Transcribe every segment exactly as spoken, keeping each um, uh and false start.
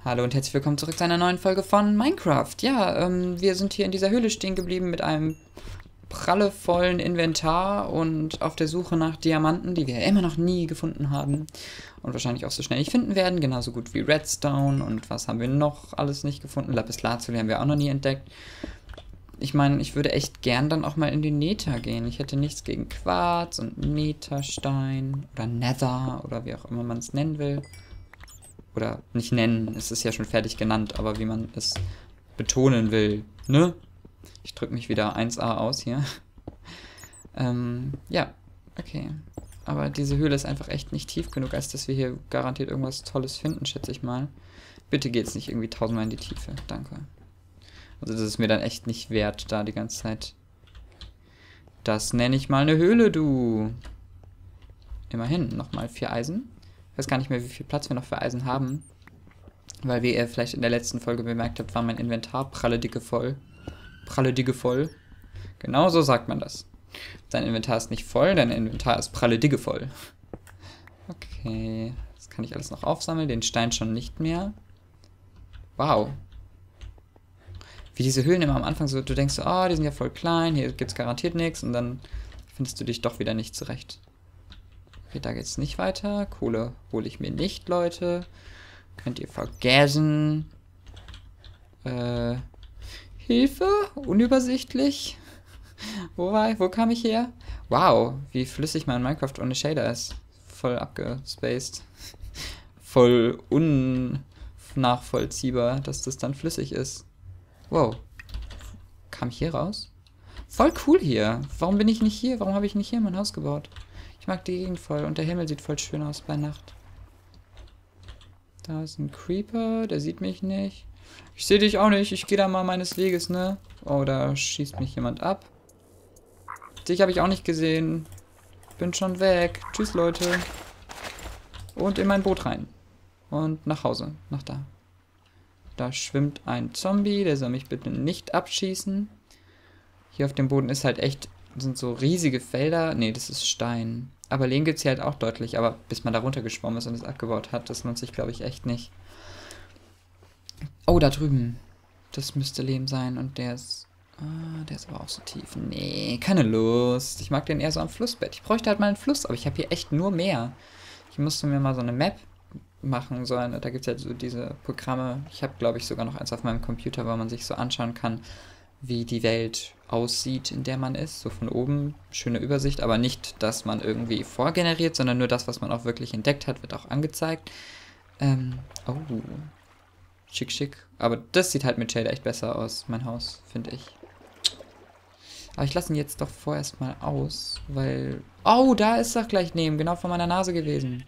Hallo und herzlich willkommen zurück zu einer neuen Folge von Minecraft. Ja, ähm, wir sind hier in dieser Höhle stehen geblieben mit einem prallevollen Inventar und auf der Suche nach Diamanten, die wir immer noch nie gefunden haben und wahrscheinlich auch so schnell nicht finden werden. Genauso gut wie Redstone und was haben wir noch alles nicht gefunden. Lapislazuli haben wir auch noch nie entdeckt. Ich meine, ich würde echt gern dann auch mal in den Nether gehen. Ich hätte nichts gegen Quarz und Netherstein oder Nether oder wie auch immer man es nennen will. Oder nicht nennen, es ist ja schon fertig genannt, aber wie man es betonen will, ne? Ich drücke mich wieder eins a aus hier. ähm, ja, okay. Aber diese Höhle ist einfach echt nicht tief genug, als dass wir hier garantiert irgendwas Tolles finden, schätze ich mal. Bitte geht's nicht irgendwie tausendmal in die Tiefe, danke. Also das ist mir dann echt nicht wert, da die ganze Zeit. Das nenne ich mal eine Höhle, du. Immerhin, nochmal vier Eisen. Ich weiß gar nicht mehr, wie viel Platz wir noch für Eisen haben. Weil, wie ihr vielleicht in der letzten Folge bemerkt habt, war mein Inventar pralle dicke voll. Pralle dicke voll. Genau so sagt man das. Dein Inventar ist nicht voll, dein Inventar ist pralle dicke voll. Okay, das kann ich alles noch aufsammeln. Den Stein schon nicht mehr. Wow. Wie diese Höhlen immer am Anfang so, du denkst so, oh, die sind ja voll klein, hier gibt's garantiert nichts. Und dann findest du dich doch wieder nicht zurecht. Okay, da geht's nicht weiter. Kohle hole ich mir nicht, Leute. Könnt ihr vergessen. Äh, Hilfe? Unübersichtlich. Wo war ich? Wo kam ich her? Wow, wie flüssig mein Minecraft ohne Shader ist. Voll abgespaced. Voll unnachvollziehbar, dass das dann flüssig ist. Wow. Kam ich hier raus? Voll cool hier. Warum bin ich nicht hier? Warum habe ich nicht hier mein Haus gebaut? Ich mag die Gegend voll und der Himmel sieht voll schön aus bei Nacht. Da ist ein Creeper, der sieht mich nicht. Ich sehe dich auch nicht, ich gehe da mal meines Weges, ne? Oh, da schießt mich jemand ab. Dich habe ich auch nicht gesehen. Bin schon weg. Tschüss, Leute. Und in mein Boot rein. Und nach Hause, nach da. Da schwimmt ein Zombie, der soll mich bitte nicht abschießen. Hier auf dem Boden ist halt echt... sind so riesige Felder. Ne, das ist Stein. Aber Lehm gibt es hier halt auch deutlich. Aber bis man da runtergeschwommen ist und es abgebaut hat, das lohnt sich, glaube ich, echt nicht. Oh, da drüben. Das müsste Lehm sein. Und der ist... Ah, der ist aber auch so tief. Nee, keine Lust. Ich mag den eher so am Flussbett. Ich bräuchte halt mal einen Fluss, aber ich habe hier echt nur Meer. Ich musste mir mal so eine Map machen. So eine, da gibt es halt so diese Programme. Ich habe, glaube ich, sogar noch eins auf meinem Computer, wo man sich so anschauen kann, wie die Welt aussieht, in der man ist. So von oben, schöne Übersicht, aber nicht, dass man irgendwie vorgeneriert, sondern nur das, was man auch wirklich entdeckt hat, wird auch angezeigt. Ähm, oh, schick, schick. Aber das sieht halt mit Shader echt besser aus, mein Haus, finde ich. Aber ich lasse ihn jetzt doch vorerst mal aus, weil... Oh, da ist er gleich neben, genau vor meiner Nase gewesen.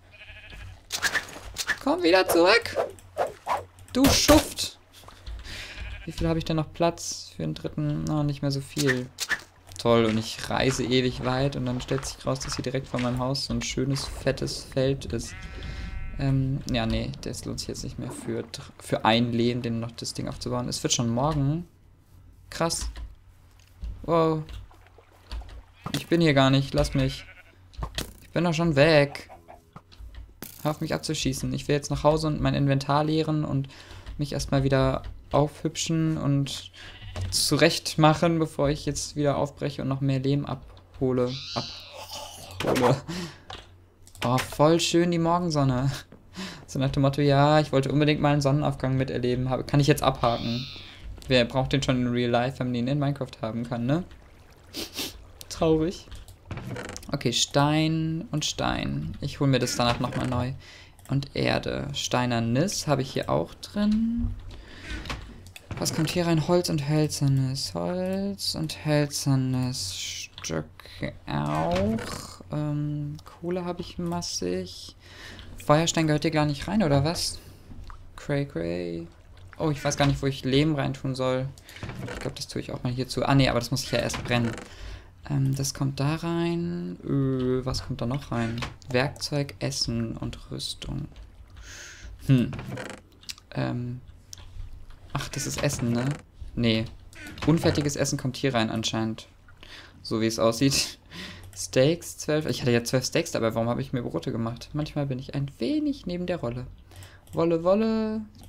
Komm wieder zurück! Du Schuft! Wie viel habe ich denn noch Platz für den dritten? Oh, nicht mehr so viel. Toll, und ich reise ewig weit und dann stellt sich raus, dass hier direkt vor meinem Haus so ein schönes, fettes Feld ist. Ähm, ja, nee, das lohnt sich jetzt nicht mehr für, für ein Leben, den noch das Ding aufzubauen. Es wird schon morgen. Krass. Wow. Ich bin hier gar nicht, lass mich. Ich bin doch schon weg. Hör auf mich abzuschießen. Ich will jetzt nach Hause und mein Inventar leeren und mich erstmal wieder aufhübschen und zurecht machen, bevor ich jetzt wieder aufbreche und noch mehr Lehm abhole. Abhole. Oh, voll schön die Morgensonne. So nach dem Motto, ja, ich wollte unbedingt mal einen Sonnenaufgang miterleben. Kann ich jetzt abhaken. Wer braucht den schon in Real Life, wenn man ihn in Minecraft haben kann, ne? Traurig. Okay, Stein und Stein. Ich hole mir das danach nochmal neu. Und Erde. Steinernis habe ich hier auch drin. Was kommt hier rein? Holz und Hölzernes. Holz und Hölzernes. Stöcke auch. Ähm, Kohle habe ich massig. Feuerstein gehört hier gar nicht rein, oder was? Cray, cray. Oh, ich weiß gar nicht, wo ich Lehm reintun soll. Ich glaube, das tue ich auch mal hierzu. Ah, nee, aber das muss ich ja erst brennen. Ähm, das kommt da rein. Öh, was kommt da noch rein? Werkzeug, Essen und Rüstung. Hm. Ähm. Ach, das ist Essen, ne? Nee. Unfertiges Essen kommt hier rein anscheinend. So wie es aussieht. Steaks, zwölf. Ich hatte ja zwölf Steaks dabei. Warum habe ich mir Brote gemacht? Manchmal bin ich ein wenig neben der Rolle. Wolle, Wolle.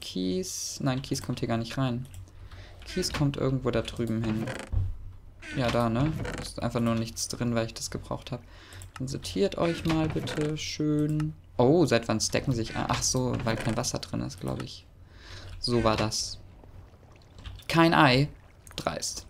Kies. Nein, Kies kommt hier gar nicht rein. Kies kommt irgendwo da drüben hin. Ja, da, ne? Ist einfach nur nichts drin, weil ich das gebraucht habe. Dann sortiert euch mal bitte schön. Oh, seit wann stacken sich... Ach so, weil kein Wasser drin ist, glaube ich. So war das. Kein Ei. Dreist.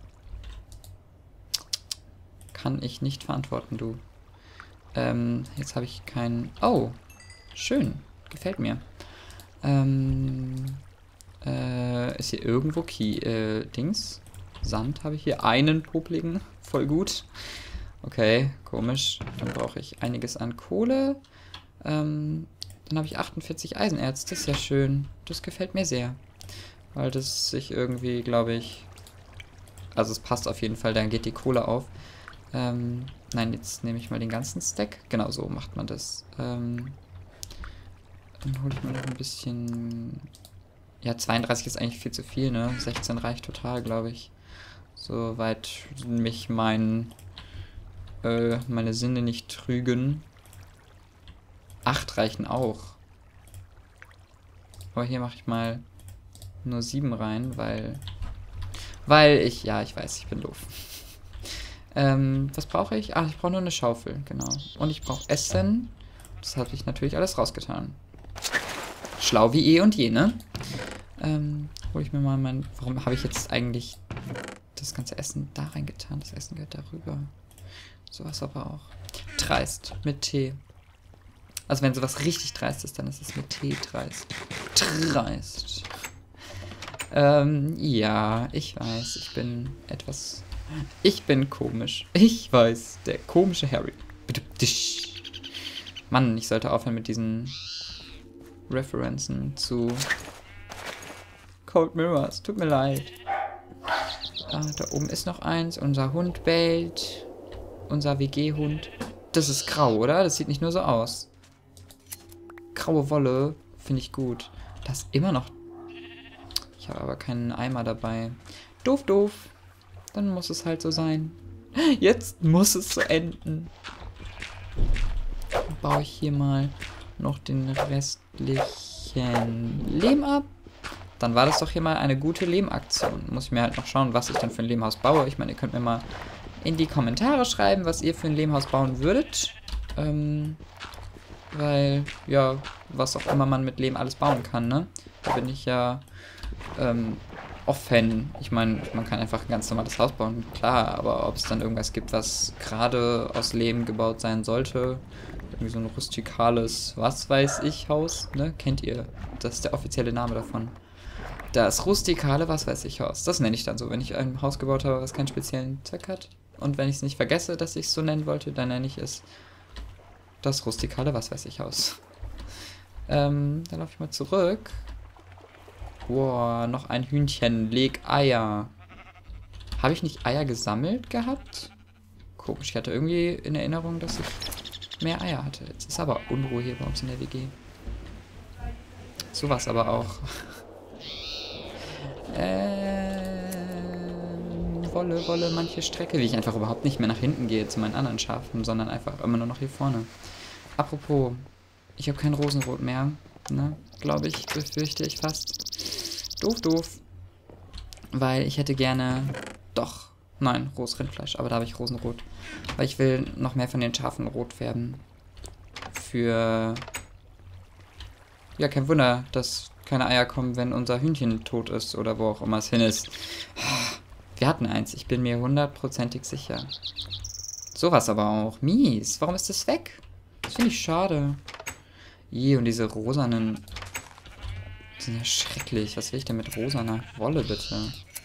Kann ich nicht verantworten, du. Ähm, jetzt habe ich kein... Oh, schön. Gefällt mir. Ähm, äh, ist hier irgendwo Key, äh, Dings? Sand habe ich hier. Einen popligen. Voll gut. Okay, komisch. Dann brauche ich einiges an Kohle. Ähm, dann habe ich achtundvierzig Eisenerz. Das ist ja schön. Das gefällt mir sehr. Weil das sich irgendwie, glaube ich... Also es passt auf jeden Fall. Dann geht die Kohle auf. Ähm, nein, jetzt nehme ich mal den ganzen Stack. Genau, so macht man das. Ähm, dann hole ich mal noch ein bisschen... Ja, zweiunddreißig ist eigentlich viel zu viel, ne? sechzehn reicht total, glaube ich. Soweit mich mein... Äh, meine Sinne nicht trügen. acht reichen auch. Aber hier mache ich mal nur sieben rein, weil... Weil ich... Ja, ich weiß, ich bin doof. ähm, was brauche ich? Ah, ich brauche nur eine Schaufel, genau. Und ich brauche Essen. Das habe ich natürlich alles rausgetan. Schlau wie eh und je, ne? Ähm, hole ich mir mal mein... Warum habe ich jetzt eigentlich das ganze Essen da reingetan? Das Essen gehört darüber. Sowas aber auch. Dreist. Mit T. Also wenn sowas richtig dreist ist, dann ist es mit T dreist. Dreist. Ähm, ja, ich weiß, ich bin etwas... Ich bin komisch. Ich weiß, der komische Harry. Mann, ich sollte aufhören mit diesen Referenzen zu Cold Mirrors. Tut mir leid. Ah, da oben ist noch eins. Unser Hund bellt. Unser W G-Hund. Das ist grau, oder? Das sieht nicht nur so aus. Graue Wolle finde ich gut. Das ist immer noch... Ich habe aber keinen Eimer dabei. Doof, doof. Dann muss es halt so sein. Jetzt muss es so enden. Dann baue ich hier mal noch den restlichen Lehm ab. Dann war das doch hier mal eine gute Lehmaktion. Muss ich mir halt noch schauen, was ich dann für ein Lehmhaus baue. Ich meine, ihr könnt mir mal in die Kommentare schreiben, was ihr für ein Lehmhaus bauen würdet. Ähm, weil, ja, was auch immer man mit Lehm alles bauen kann, ne? Da bin ich ja ähm, auch Fan. Ich meine, man kann einfach ein ganz normales Haus bauen, klar, aber ob es dann irgendwas gibt, was gerade aus Lehm gebaut sein sollte, irgendwie so ein rustikales, was weiß ich, Haus, ne? Kennt ihr? Das ist der offizielle Name davon. Das rustikale, was weiß ich, Haus. Das nenne ich dann so, wenn ich ein Haus gebaut habe, was keinen speziellen Zweck hat. Und wenn ich es nicht vergesse, dass ich es so nennen wollte, dann nenne ich es das rustikale, was weiß ich, Haus. Ähm, dann laufe ich mal zurück. Boah, noch ein Hühnchen. Leg Eier. Habe ich nicht Eier gesammelt gehabt? Komisch, ich hatte irgendwie in Erinnerung, dass ich mehr Eier hatte. Jetzt ist aber Unruhe hier bei uns in der W G. Sowas aber auch. ähm, Wolle, Wolle, manche Strecke, wie ich einfach überhaupt nicht mehr nach hinten gehe zu meinen anderen Schafen, sondern einfach immer nur noch hier vorne. Apropos, ich habe kein Rosenrot mehr, ne? Glaube ich, befürchte ich fast. Doof, doof. Weil ich hätte gerne... Doch, nein, rohes Rindfleisch, aber da habe ich Rosenrot. Weil ich will noch mehr von den Schafen rot färben. Für... Ja, kein Wunder, dass keine Eier kommen, wenn unser Hühnchen tot ist oder wo auch immer es hin ist. Wir hatten eins, ich bin mir hundertprozentig sicher. Sowas aber auch. Mies, warum ist das weg? Das finde ich schade. Je, und diese rosanen... Die sind ja schrecklich. Was will ich denn mit rosaner Wolle, bitte?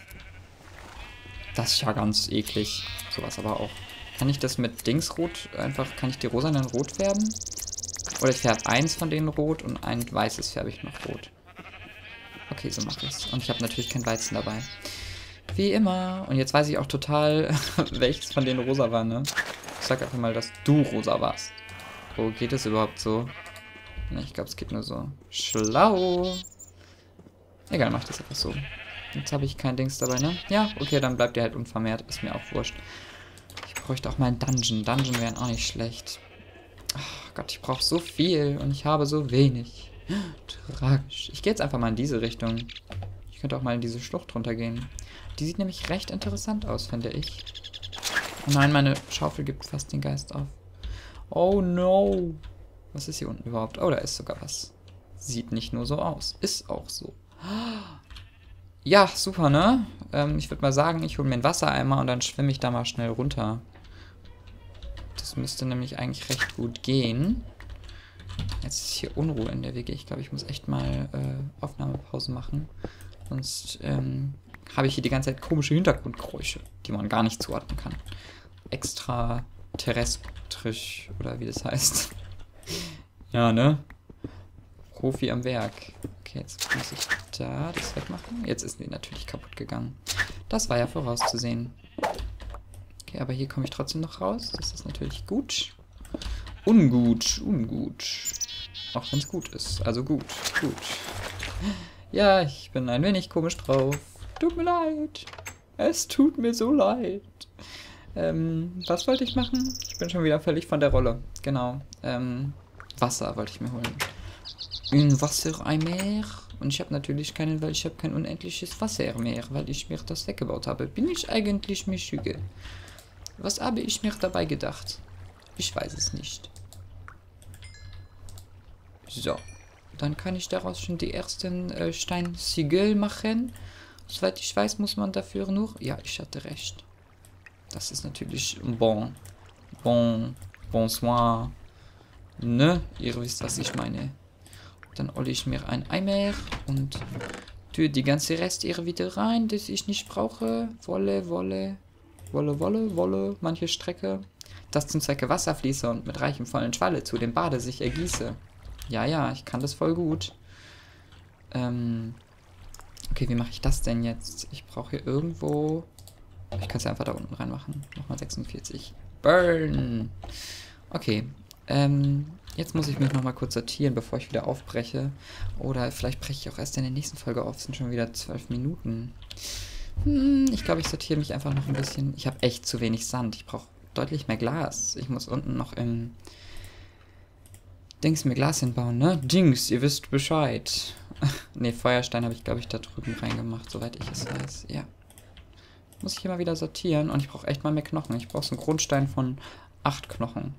Das ist ja ganz eklig. Sowas aber auch. Kann ich das mit Dingsrot einfach... Kann ich die rosanen rot färben? Oder ich färbe eins von denen rot und ein weißes färbe ich noch rot. Okay, so mache ich es. Und ich habe natürlich kein Weizen dabei. Wie immer. Und jetzt weiß ich auch total, welches von denen rosa war, ne? Ich sag einfach mal, dass du rosa warst. Wo geht es überhaupt so? Ne, ich glaube, es geht nur so. Schlau. Egal, mach das einfach so. Jetzt habe ich kein Dings dabei, ne? Ja, okay, dann bleibt ihr halt unvermehrt. Ist mir auch wurscht. Ich bräuchte auch mal einen Dungeon. Dungeon wären auch nicht schlecht. Ach Gott, ich brauche so viel und ich habe so wenig. Tragisch. Ich gehe jetzt einfach mal in diese Richtung. Ich könnte auch mal in diese Schlucht runtergehen. Die sieht nämlich recht interessant aus, finde ich. Oh nein, meine Schaufel gibt fast den Geist auf. Oh no. Was ist hier unten überhaupt? Oh, da ist sogar was. Sieht nicht nur so aus. Ist auch so. Ja, super, ne? Ähm, ich würde mal sagen, ich hole mir einen Wassereimer und dann schwimme ich da mal schnell runter. Das müsste nämlich eigentlich recht gut gehen. Jetzt ist hier Unruhe in der W G. Ich glaube, ich muss echt mal äh, Aufnahmepause machen. Sonst ähm, habe ich hier die ganze Zeit komische Hintergrundgeräusche, die man gar nicht zuordnen kann. Extra terrestrisch, oder wie das heißt. Ja, ne? Profi am Werk. Okay, jetzt muss ich da das wegmachen. Jetzt ist die natürlich kaputt gegangen. Das war ja vorauszusehen. Okay, aber hier komme ich trotzdem noch raus. Das ist natürlich gut. Ungut, ungut. Auch wenn es gut ist. Also gut, gut. Ja, ich bin ein wenig komisch drauf. Tut mir leid. Es tut mir so leid. Ähm, was wollte ich machen? Ich bin schon wieder völlig von der Rolle. Genau. Ähm, Wasser wollte ich mir holen. Ein Wassereimer. Und ich habe natürlich keinen, weil ich habe kein unendliches Wasser mehr, weil ich mir das weggebaut habe. Bin ich eigentlich Mischüge? Was habe ich mir dabei gedacht? Ich weiß es nicht. So. Dann kann ich daraus schon die ersten äh, Steinziegel machen. Soweit ich weiß, muss man dafür nur... Ja, ich hatte recht. Das ist natürlich bon. Bon. Bonsoir. Ne? Ihr wisst, was ich meine. Dann hole ich mir ein Eimer und tue die ganze Rest hier wieder rein, das ich nicht brauche. Wolle, Wolle, Wolle, Wolle, Wolle, manche Strecke. Das zum Zwecke Wasser fließe und mit reichem vollen Schwalle zu dem Bade sich ergieße. Ja, ja, ich kann das voll gut. Ähm, okay, wie mache ich das denn jetzt? Ich brauche hier irgendwo... Ich kann es ja einfach da unten reinmachen. Nochmal sechsundvierzig. Burn! Okay, ähm... Jetzt muss ich mich nochmal kurz sortieren, bevor ich wieder aufbreche. Oder vielleicht breche ich auch erst in der nächsten Folge auf. Es sind schon wieder zwölf Minuten. Hm, ich glaube, ich sortiere mich einfach noch ein bisschen. Ich habe echt zu wenig Sand. Ich brauche deutlich mehr Glas. Ich muss unten noch im Dings mir Glas hinbauen, ne? Dings, ihr wisst Bescheid. Ne, Feuerstein habe ich, glaube ich, da drüben reingemacht, soweit ich es weiß. Ja. Muss ich hier mal wieder sortieren. Und ich brauche echt mal mehr Knochen. Ich brauche so einen Grundstein von acht Knochen.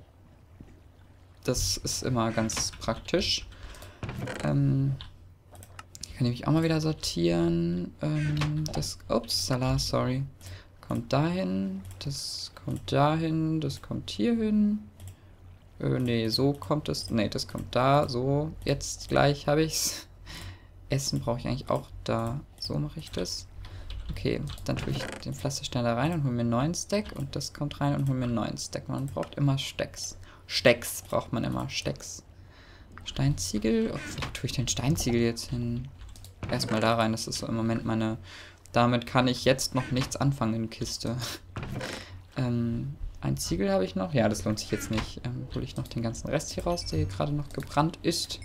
Das ist immer ganz praktisch. Ähm, ich kann nämlich auch mal wieder sortieren. Ähm, das, upsala, sorry. Kommt dahin, das kommt dahin, das kommt hier hin. Äh, nee, so kommt es. Nee, das kommt da, so. Jetzt gleich habe ich's. Essen brauche ich eigentlich auch da. So mache ich das. Okay, dann tue ich den Pflasterstein da rein und hole mir einen neuen Stack. Und das kommt rein und hole mir einen neuen Stack. Man braucht immer Stacks. Stecks braucht man immer. Stecks. Steinziegel. Oh, wo tue ich den Steinziegel jetzt hin? Erstmal da rein. Das ist so im Moment meine... Damit kann ich jetzt noch nichts anfangen in Kiste. ähm, ein Ziegel habe ich noch. Ja, das lohnt sich jetzt nicht. Ähm, hole ich noch den ganzen Rest hier raus, der hier gerade noch gebrannt ist.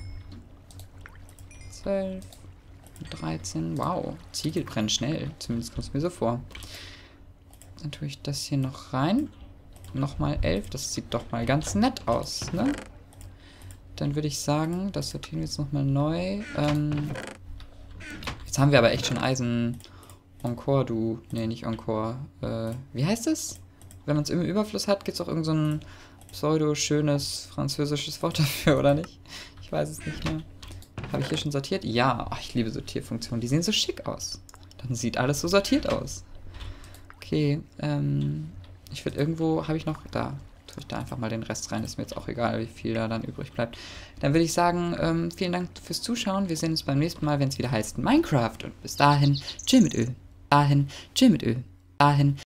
zwölf. dreizehn. Wow. Ziegel brennt schnell. Zumindest kommt es mir so vor. Dann tue ich das hier noch rein. Nochmal elf, das sieht doch mal ganz nett aus, ne? Dann würde ich sagen, das sortieren wir jetzt nochmal neu. Ähm, jetzt haben wir aber echt schon Eisen. Encore, du. Ne, nicht Encore. Äh, wie heißt es? Wenn man es im Überfluss hat, gibt es auch irgend so ein pseudo-schönes französisches Wort dafür, oder nicht? Ich weiß es nicht mehr. Habe ich hier schon sortiert? Ja, ach, ich liebe Sortierfunktionen. Die sehen so schick aus. Dann sieht alles so sortiert aus. Okay, ähm... ich würde irgendwo, habe ich noch, da tue ich da einfach mal den Rest rein, ist mir jetzt auch egal, wie viel da dann übrig bleibt. Dann würde ich sagen, ähm, vielen Dank fürs Zuschauen, wir sehen uns beim nächsten Mal, wenn es wieder heißt Minecraft und bis dahin, chill mit Ö, dahin, chill mit Ö, dahin.